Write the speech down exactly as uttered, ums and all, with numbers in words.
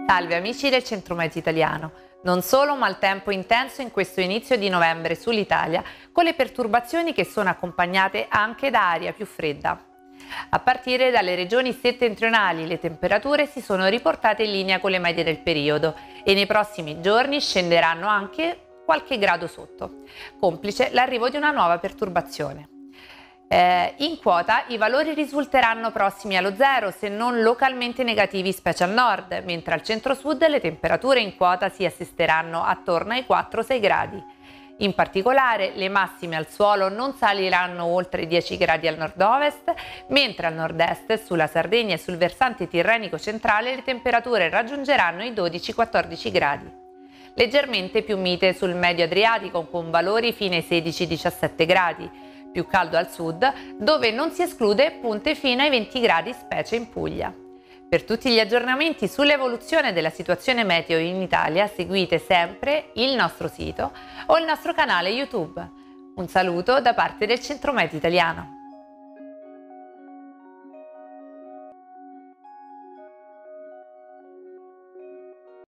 Salve amici del Centrometeo Italiano. Non solo maltempo intenso in questo inizio di novembre sull'Italia, con le perturbazioni che sono accompagnate anche da aria più fredda. A partire dalle regioni settentrionali le temperature si sono riportate in linea con le medie del periodo e nei prossimi giorni scenderanno anche qualche grado sotto, complice l'arrivo di una nuova perturbazione. Eh, in quota i valori risulteranno prossimi allo zero, se non localmente negativi, specie al nord, mentre al centro-sud le temperature in quota si assesteranno attorno ai quattro sei gradi. In particolare le massime al suolo non saliranno oltre i dieci gradi al nord-ovest, mentre al nord-est, sulla Sardegna e sul versante tirrenico centrale le temperature raggiungeranno i dodici quattordici gradi. Leggermente più mite sul medio Adriatico con valori fino ai sedici diciassette gradi. Più caldo al sud, dove non si esclude punte fino ai venti gradi, specie in Puglia. Per tutti gli aggiornamenti sull'evoluzione della situazione meteo in Italia, seguite sempre il nostro sito o il nostro canale YouTube. Un saluto da parte del Centrometeo Italiano.